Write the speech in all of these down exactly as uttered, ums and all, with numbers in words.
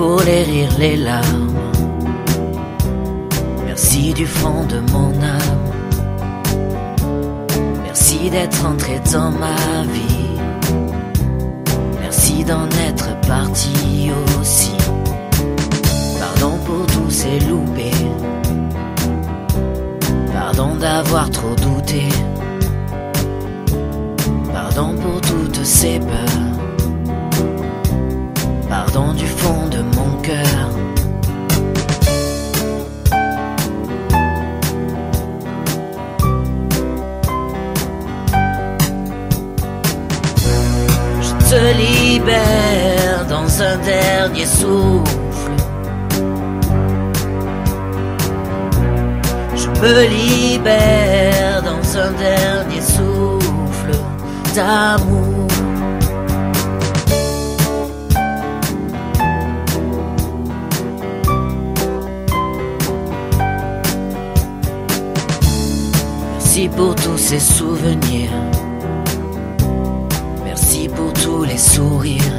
pour les rires, les larmes. Merci du fond de mon âme. Merci d'être entré dans ma vie. Merci d'en être parti aussi. Pardon pour tous ces loupés. Pardon d'avoir trop douté. Pardon pour toutes ces peurs. Pardon du fond de mon cœur. Je te libère dans un dernier souffle. Je me libère dans un dernier souffle d'amour. Merci pour tous ces souvenirs. Merci pour tous les sourires.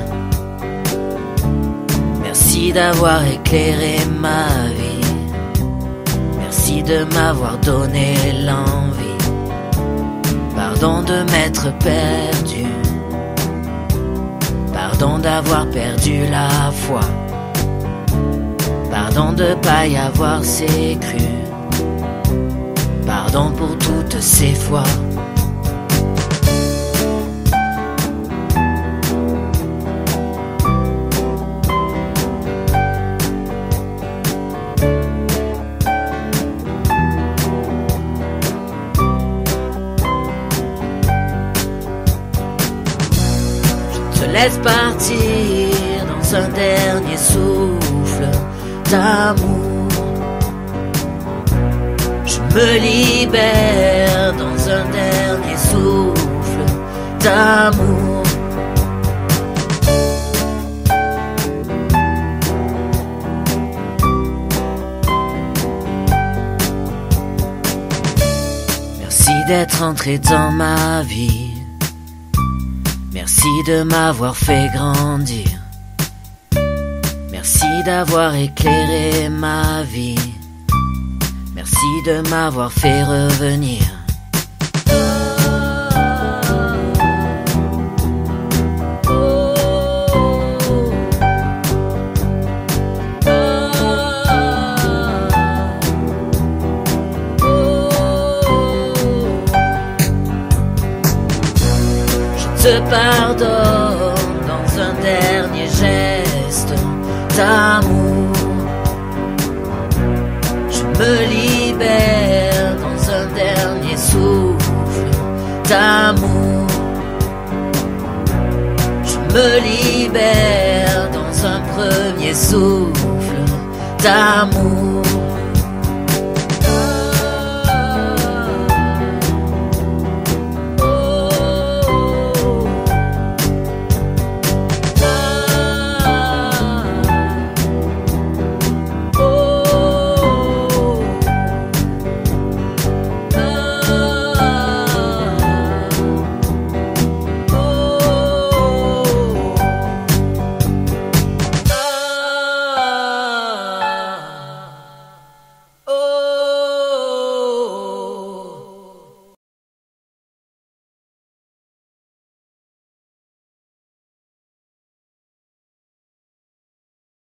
Merci d'avoir éclairé ma vie. Merci de m'avoir donné l'envie. Pardon de m'être perdu. Pardon d'avoir perdu la foi. Pardon de pas y avoir s'est cru. Pardon pour toutes ces fois. Je te laisse partir dans un dernier souffle d'amour. Je me libère dans un dernier souffle d'amour. Merci d'être entré dans ma vie. Merci de m'avoir fait grandir. Merci d'avoir éclairé ma vie. Merci de m'avoir fait revenir. Je te pardonne dans un dernier geste d'amour. Je me libère dans un dernier souffle d'amour. Je me libère dans un premier souffle d'amour.